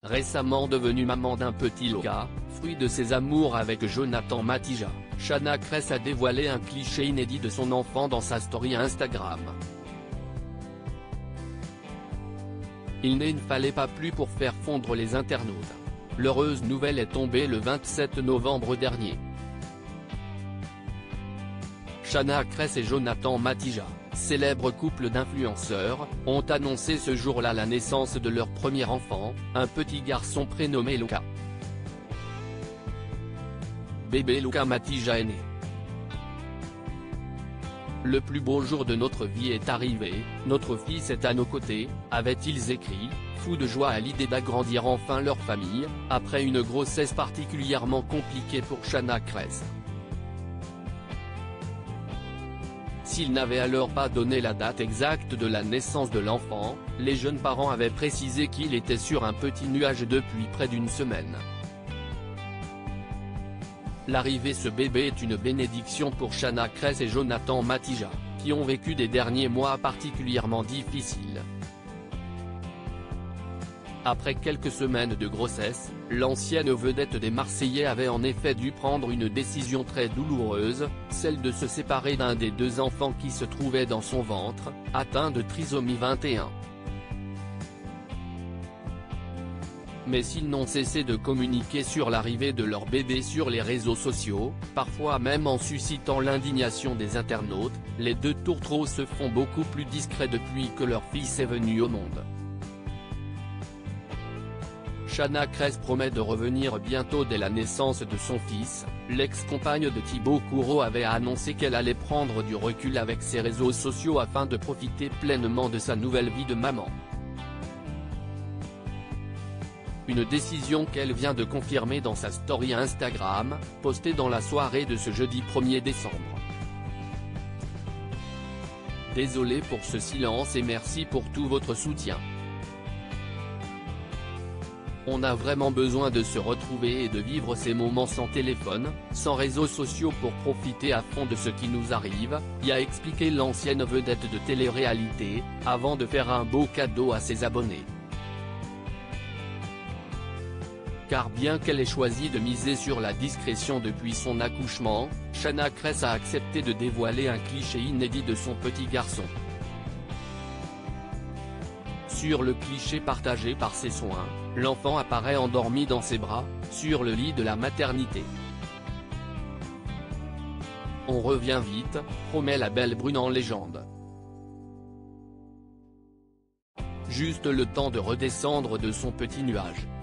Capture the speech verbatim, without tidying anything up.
Récemment devenue maman d'un petit Luca, fruit de ses amours avec Jonathan Matija, Shanna Kress a dévoilé un cliché inédit de son enfant dans sa story Instagram. Il ne fallait pas plus pour faire fondre les internautes. L'heureuse nouvelle est tombée le vingt-sept novembre dernier. Shanna Kress et Jonathan Matija, célèbre couple d'influenceurs, ont annoncé ce jour-là la naissance de leur premier enfant, un petit garçon prénommé Luca. Bébé Luca Matija est né. Le plus beau jour de notre vie est arrivé, notre fils est à nos côtés, avaient-ils écrit, fous de joie à l'idée d'agrandir enfin leur famille, après une grossesse particulièrement compliquée pour Shanna Kress. S'ils n'avaient alors pas donné la date exacte de la naissance de l'enfant, les jeunes parents avaient précisé qu'il était sur un petit nuage depuis près d'une semaine. L'arrivée de ce bébé est une bénédiction pour Shanna Kress et Jonathan Matija, qui ont vécu des derniers mois particulièrement difficiles. Après quelques semaines de grossesse, l'ancienne vedette des Marseillais avait en effet dû prendre une décision très douloureuse, celle de se séparer d'un des deux enfants qui se trouvaient dans son ventre, atteint de trisomie vingt et un. Mais s'ils n'ont cessé de communiquer sur l'arrivée de leur bébé sur les réseaux sociaux, parfois même en suscitant l'indignation des internautes, les deux tourtereaux se font beaucoup plus discrets depuis que leur fils est venu au monde. Shanna Kress promet de revenir bientôt dès la naissance de son fils. L'ex-compagne de Thibaut Courreau avait annoncé qu'elle allait prendre du recul avec ses réseaux sociaux afin de profiter pleinement de sa nouvelle vie de maman. Une décision qu'elle vient de confirmer dans sa story Instagram, postée dans la soirée de ce jeudi premier décembre. Désolé pour ce silence et merci pour tout votre soutien. On a vraiment besoin de se retrouver et de vivre ces moments sans téléphone, sans réseaux sociaux pour profiter à fond de ce qui nous arrive, y a expliqué l'ancienne vedette de télé-réalité, avant de faire un beau cadeau à ses abonnés. Car bien qu'elle ait choisi de miser sur la discrétion depuis son accouchement, Shanna Kress a accepté de dévoiler un cliché inédit de son petit garçon. Sur le cliché partagé par ses soins, l'enfant apparaît endormi dans ses bras, sur le lit de la maternité. On revient vite, promet la belle brune en légende. Juste le temps de redescendre de son petit nuage.